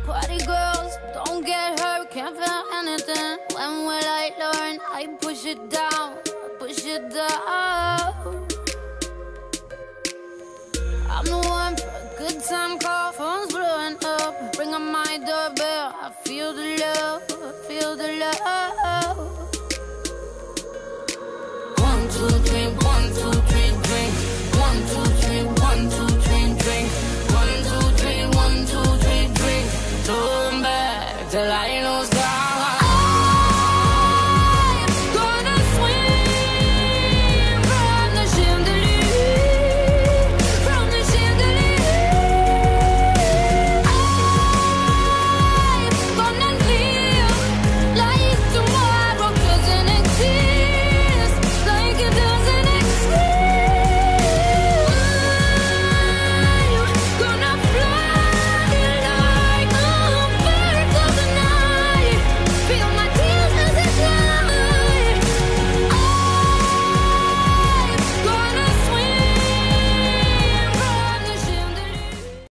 Party girls, don't get hurt, can't feel anything. When will I learn? I push it down, push it down. I'm the one for a good time call, phone's blowing up. Bring on my doorbell, I feel the love, I feel the love. 1, 2, 3, 1, 2, 3.